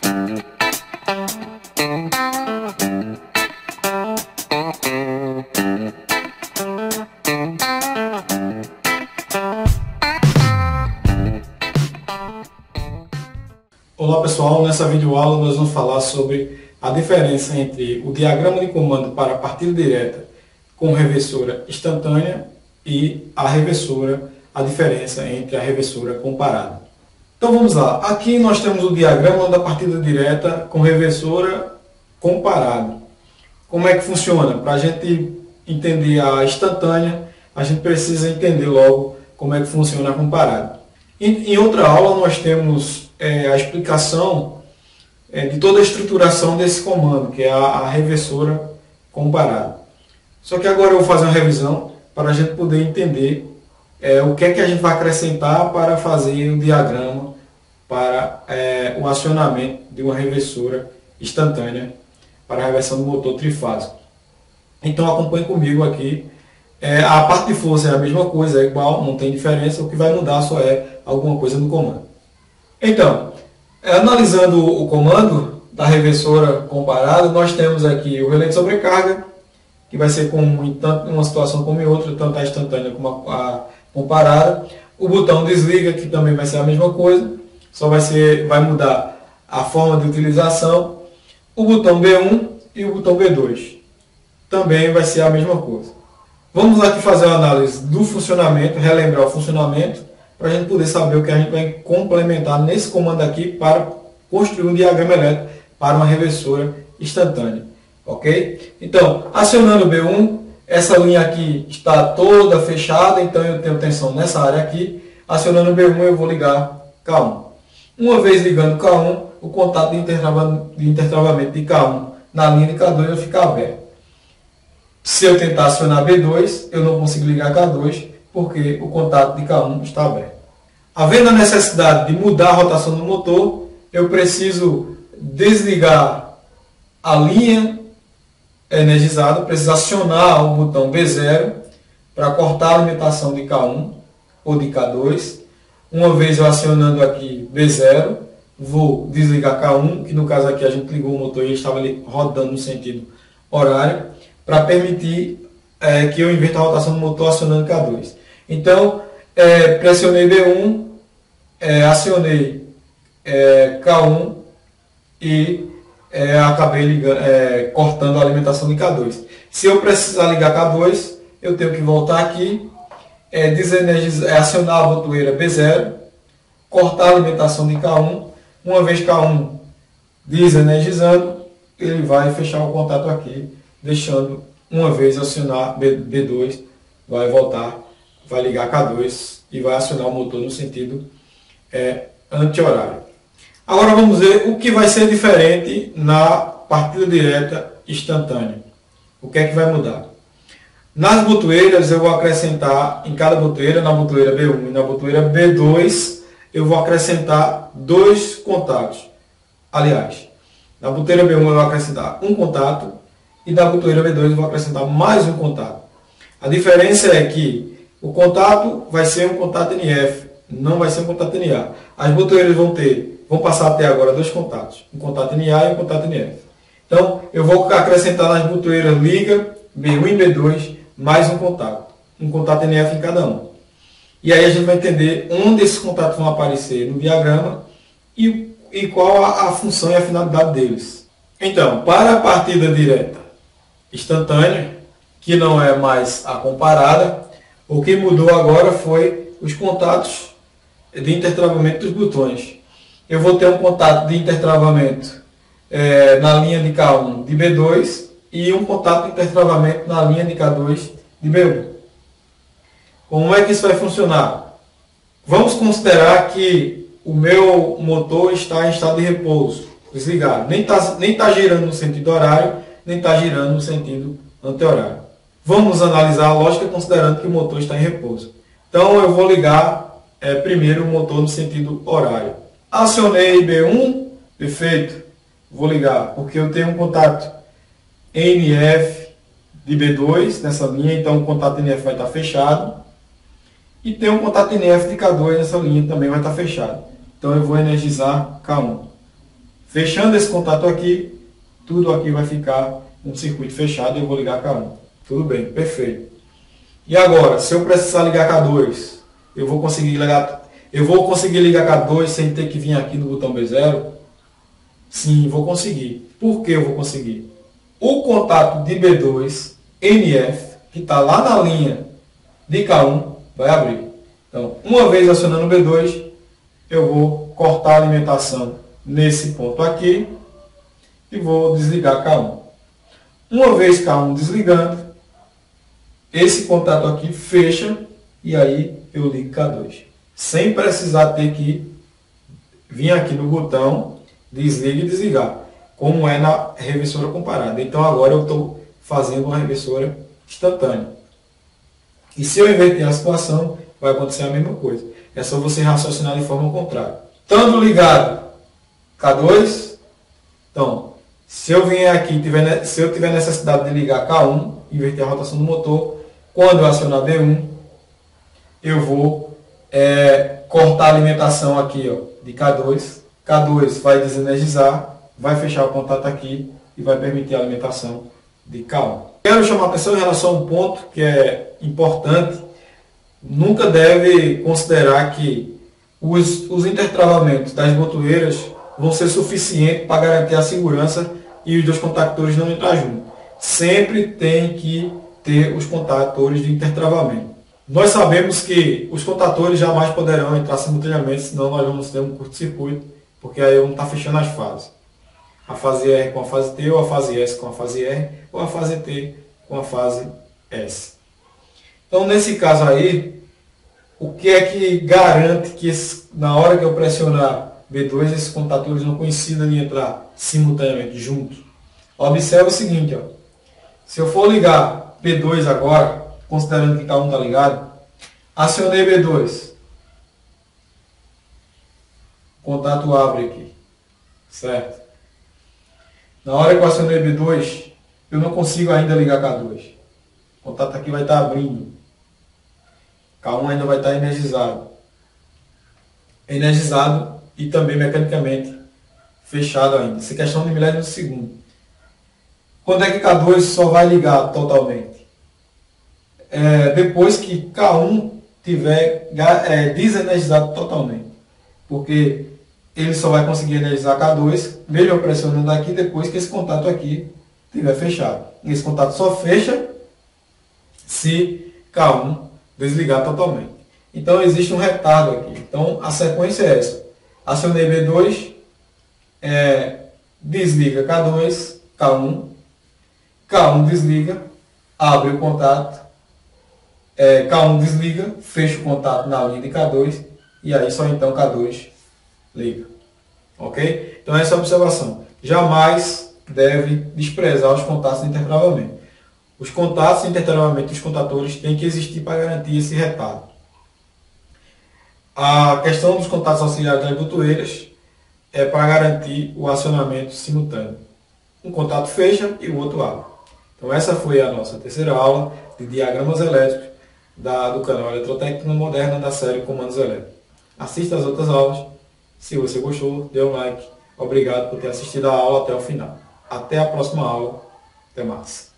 Olá pessoal, nessa videoaula nós vamos falar sobre a diferença entre o diagrama de comando para partida direta com reversora instantânea e a reversora, a diferença entre a reversora comparada. Então vamos lá, aqui nós temos o diagrama da partida direta com reversora comparada. Como é que funciona? Para a gente entender a instantânea, a gente precisa entender logo como é que funciona a comparada. Em outra aula nós temos a explicação de toda a estruturação desse comando, que é a reversora comparada. Só que agora eu vou fazer uma revisão para a gente poder entender o que é que a gente vai acrescentar para fazer o diagrama para o acionamento de uma reversora instantânea para a reversão do motor trifásico. Então acompanhe comigo aqui. A parte de força é a mesma coisa, é igual, não tem diferença, o que vai mudar só é alguma coisa no comando. Então, analisando o comando da reversora comparada, nós temos aqui o relé de sobrecarga, que vai ser comum em tanto uma situação como em outra, tanto a instantânea como a comparada. O botão desliga, que também vai ser a mesma coisa, só vai mudar a forma de utilização. O botão B1 e o botão B2 também vai ser a mesma coisa. Vamos aqui fazer uma análise do funcionamento, relembrar o funcionamento, para a gente poder saber o que a gente vai complementar nesse comando aqui para construir um diagrama elétrico para uma reversora instantânea. Ok? Então, acionando o B1, essa linha aqui está toda fechada, então eu tenho tensão nessa área aqui. Acionando o B1 eu vou ligar K1. Uma vez ligando K1, o contato de intertravamento de K1 na linha de K2 vai ficar aberto. Se eu tentar acionar B2, eu não consigo ligar K2, porque o contato de K1 está aberto. Havendo a necessidade de mudar a rotação do motor, eu preciso desligar a linha energizada, preciso acionar o botão B0 para cortar a alimentação de K1 ou de K2. Uma vez eu acionando aqui B0, vou desligar K1, que no caso aqui a gente ligou o motor e ele estava ali rodando no sentido horário, para permitir que eu inverta a rotação do motor acionando K2. Então, pressionei B1, acionei K1 e acabei cortando a alimentação de K2. Se eu precisar ligar K2, eu tenho que voltar aqui, acionar a botoeira B0, cortar a alimentação de K1. Uma vez K1 desenergizando, ele vai fechar o contato aqui, deixando, uma vez acionar B2, vai voltar, vai ligar K2 e vai acionar o motor no sentido anti-horário. Agora vamos ver o que vai ser diferente na partida direta instantânea. O que é que vai mudar? Nas botoeiras eu vou acrescentar, em cada botoeira, na botoeira B1 e na botoeira B2, eu vou acrescentar dois contatos. Aliás, na botoeira B1 eu vou acrescentar um contato e na botoeira B2 eu vou acrescentar mais um contato. A diferença é que o contato vai ser um contato NF, não vai ser um contato NA. As botoeiras vão passar até agora dois contatos, um contato NA e um contato NF. Então, eu vou acrescentar nas botoeiras liga, B1 e B2, mais um contato NF em cada um. E aí a gente vai entender onde esses contatos vão aparecer no diagrama e qual a função e a finalidade deles. Então, para a partida direta instantânea, que não é mais a comparada, o que mudou agora foi os contatos de intertravamento dos botões. Eu vou ter um contato de intertravamento na linha de K1 de B2 e um contato de intertravamento na linha de K2 de B1. Como é que isso vai funcionar? Vamos considerar que o meu motor está em estado de repouso, desligado. Nem tá girando no sentido horário, nem está girando no sentido anti-horário. Vamos analisar a lógica considerando que o motor está em repouso. Então eu vou ligar primeiro o motor no sentido horário. Acionei B1, perfeito. Vou ligar, porque eu tenho um contato NF de B2 nessa linha, então o contato NF vai estar fechado. E tem um contato NF de K2 nessa linha, também vai estar fechado. Então eu vou energizar K1. Fechando esse contato aqui, tudo aqui vai ficar um circuito fechado e eu vou ligar K1. Tudo bem, perfeito. E agora, se eu precisar ligar K2, eu vou conseguir ligar K2 sem ter que vir aqui no botão B0? Sim, vou conseguir. Por que eu vou conseguir? O contato de B2, NF, que está lá na linha de K1, vai abrir. Então, uma vez acionando o B2, eu vou cortar a alimentação nesse ponto aqui e vou desligar K1. Uma vez K1 desligando, esse contato aqui fecha e aí eu ligo K2. Sem precisar ter que vir aqui no botão desliga e desligar, como é na reversora comparada. Então agora eu estou fazendo uma reversora instantânea. E se eu inverter a situação, vai acontecer a mesma coisa. É só você raciocinar de forma contrária. Estando ligado K2, então, se eu vier aqui, se eu tiver necessidade de ligar K1, inverter a rotação do motor, quando eu acionar B1, eu vou cortar a alimentação aqui ó, de K2. K2 vai desenergizar, vai fechar o contato aqui e vai permitir a alimentação de K1. Quero chamar a atenção em relação a um ponto que é importante. Nunca deve considerar que os intertravamentos das botoeiras vão ser suficientes para garantir a segurança e os dois contactores não entrar juntos. Sempre tem que ter os contactores de intertravamento. Nós sabemos que os contactores jamais poderão entrar simultaneamente, senão nós vamos ter um curto-circuito, porque aí vamos estar fechando as fases. A fase R com a fase T, ou a fase S com a fase R, ou a fase T com a fase S. Então, nesse caso aí, o que é que garante que na hora que eu pressionar B2, esses contactores não coincidam em entrar simultaneamente juntos? Observe o seguinte, ó. Se eu for ligar B2 agora, considerando que K1 está ligado, acionei B2, o contato abre aqui, certo? Na hora que eu acionei B2, eu não consigo ainda ligar K2. O contato aqui vai estar abrindo. K1 ainda vai estar energizado. Energizado e também mecanicamente fechado ainda. Isso é questão de milésimos de segundo. Quando é que K2 só vai ligar totalmente? Depois que K1 tiver desenergizado totalmente. Porque ele só vai conseguir energizar K2, mesmo pressionando aqui, depois que esse contato aqui estiver fechado. E esse contato só fecha se K1 desligar totalmente. Então existe um retardo aqui. Então a sequência é essa. Acionei B2, desliga K2, K1, K1 desliga, abre o contato, K1 desliga, fecha o contato na linha de K2 e aí só então K2 liga. Ok? Então essa é a observação. Jamais deve desprezar os contatos de intertravamento. Os contatos de intertravamento dos contatores têm que existir para garantir esse retardo. A questão dos contatos auxiliares das botoeiras é para garantir o acionamento simultâneo. Um contato fecha e o outro abre. Então essa foi a nossa terceira aula de diagramas elétricos do canal Eletrotécnica Moderna da série Comandos Elétricos. Assista as outras aulas. Se você gostou, dê um like. Obrigado por ter assistido a aula até o final. Até a próxima aula. Até mais.